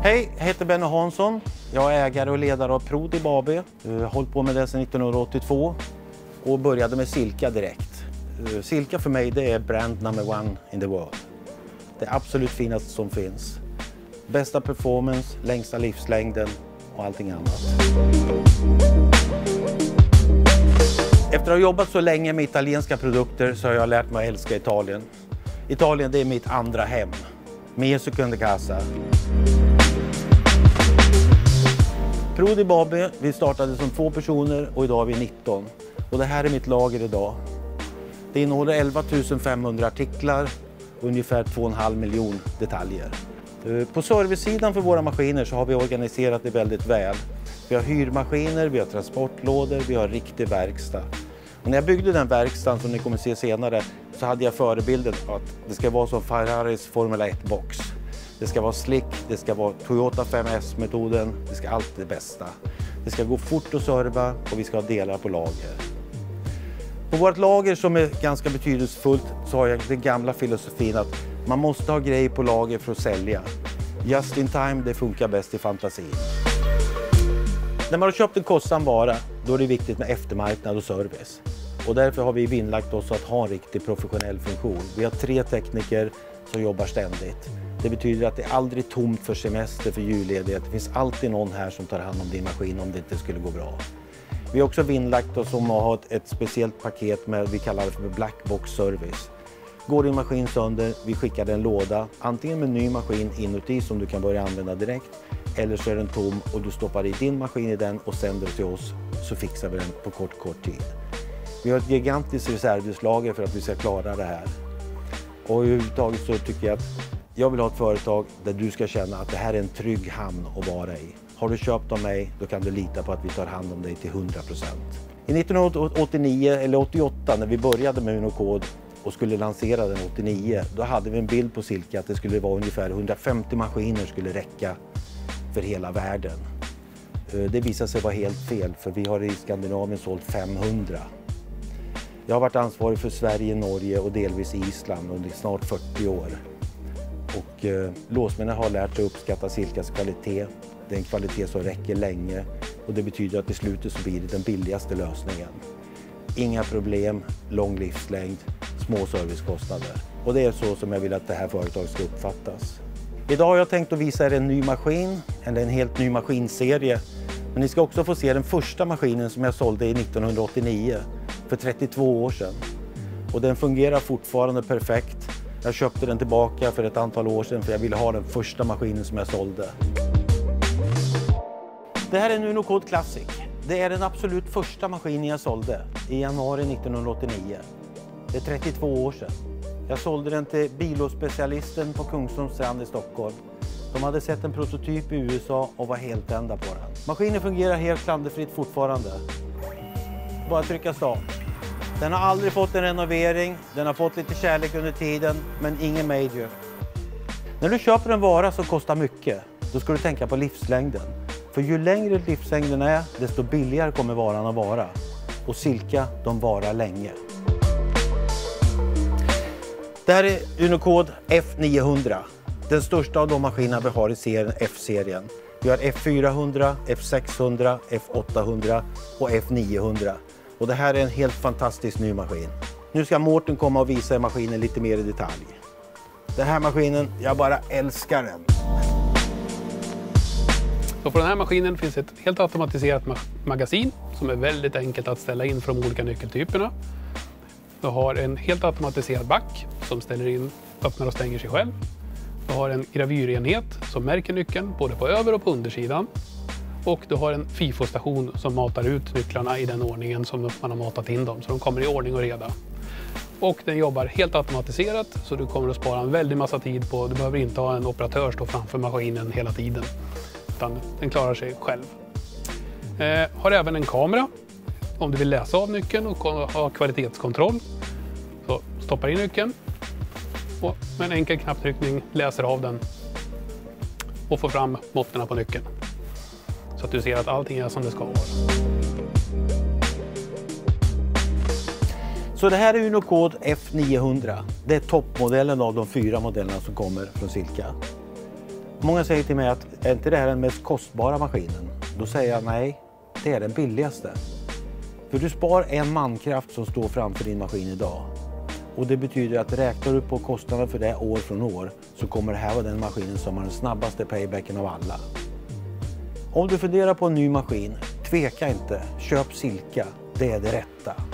Hej, jag heter Benny Hansson. Jag är ägare och ledare av Prodib AB. Jag har hållit på med det sedan 1982 och började med Silka direkt. Silka för mig, det är brand number one in the world. Det absolut finaste som finns. Bästa performance, längsta livslängden och allting annat. Efter att ha jobbat så länge med italienska produkter så har jag lärt mig att älska Italien. Italien, det är mitt andra hem. Mia seconda casa. Prodib AB, vi startade som 2 personer och idag är vi 19. Och det här är mitt lager idag. Det innehåller 11 500 artiklar och ungefär 2,5 miljoner detaljer. På servicesidan för våra maskiner så har vi organiserat det väldigt väl. Vi har hyrmaskiner, vi har transportlådor, vi har riktig verkstad. Och när jag byggde den verkstaden som ni kommer se senare så hade jag förebilden att det ska vara som Ferraris Formula 1-box. Det ska vara slick, det ska vara Toyota 5S-metoden, det ska allt det bästa. Det ska gå fort att serva och vi ska ha delar på lager. På vårt lager som är ganska betydelsefullt så har jag den gamla filosofin att man måste ha grejer på lager för att sälja. Just in time, det funkar bäst i fantasin. När man har köpt en kostsam vara, då är det viktigt med eftermarknad och service. Och därför har vi vinnlagt oss att ha en riktigt professionell funktion. Vi har 3 tekniker som jobbar ständigt. Det betyder att det är aldrig tomt för semester, för julledighet. Det finns alltid någon här som tar hand om din maskin om det inte skulle gå bra. Vi har också vinnlagt oss om att ha ett speciellt paket med, vi kallar det för Black Box Service. Går din maskin sönder, vi skickar en låda, antingen med en ny maskin inuti som du kan börja använda direkt, eller så är den tom och du stoppar i din maskin i den och sänder till oss så fixar vi den på kort tid. Vi har ett gigantiskt reservdelslager för att vi ska klara det här. Och överhuvudtaget så tycker jag att jag vill ha ett företag där du ska känna att det här är en trygg hamn att vara i. Har du köpt av mig, då kan du lita på att vi tar hand om dig till 100%. I 1989 eller 88 när vi började med Unocode och skulle lansera den 89, då hade vi en bild på Silka att det skulle vara ungefär 150 maskiner skulle räcka för hela världen. Det visade sig vara helt fel, för vi har i Skandinavien sålt 500. Jag har varit ansvarig för Sverige, Norge och delvis Island under snart 40 år. Och låsmännen har lärt sig uppskatta Silkas kvalitet. Det är en kvalitet som räcker länge och det betyder att i slutet så blir det den billigaste lösningen. Inga problem, lång livslängd, små servicekostnader. Och det är så som jag vill att det här företaget ska uppfattas. Idag har jag tänkt att visa er en ny maskin, eller en helt ny maskinserie. Men ni ska också få se den första maskinen som jag sålde i 1989, för 32 år sedan. Och den fungerar fortfarande perfekt. Jag köpte den tillbaka för ett antal år sedan för jag ville ha den första maskinen som jag sålde. Det här är en Unocode Classic. Det är den absolut första maskinen jag sålde i januari 1989. Det är 32 år sedan. Jag sålde den till bilspecialisten på Kungsholmsstrand i Stockholm. De hade sett en prototyp i USA och var helt tända på den. Maskinen fungerar helt klanderfritt fortfarande. Bara trycka start. Den har aldrig fått en renovering, den har fått lite kärlek under tiden, men ingen major. När du köper en vara som kostar mycket, då ska du tänka på livslängden. För ju längre livslängden är, desto billigare kommer varan att vara. Och Silka, de varar länge. Det här är Unocode F 900. Den största av de maskiner vi har i serien F-serien. Vi har F400, F600, F800 och F900. Och det här är en helt fantastisk ny maskin. Nu ska Mårten komma och visa maskinen lite mer i detalj. Den här maskinen, jag bara älskar den. Så på den här maskinen finns ett helt automatiserat magasin som är väldigt enkelt att ställa in för de olika nyckeltyperna. Du har en helt automatiserad back som ställer in, öppnar och stänger sig själv. Du har en gravyrenhet som märker nyckeln både på över- och på undersidan. Och du har en FIFO-station som matar ut nycklarna i den ordningen som man har matat in dem. Så de kommer i ordning och reda. Och den jobbar helt automatiserat så du kommer att spara en väldig massa tid på. Du behöver inte ha en operatör stå framför maskinen hela tiden. Utan den klarar sig själv. Har även en kamera om du vill läsa av nyckeln och ha kvalitetskontroll. Så stoppar in nyckeln och med en enkel knapptryckning läser av den och får fram måtten på nyckeln. Så att du ser att allting är som det ska vara. Så det här är Unocode F 900. Det är toppmodellen av de 4 modellerna som kommer från Silka. Många säger till mig att är inte det här den mest kostbara maskinen? Då säger jag nej, det är den billigaste. För du spar en mankraft som står framför din maskin idag. Och det betyder att räknar du på kostnaden för det år från år så kommer det här vara den maskinen som har den snabbaste paybacken av alla. Om du funderar på en ny maskin, tveka inte, köp Silka, det är det rätta.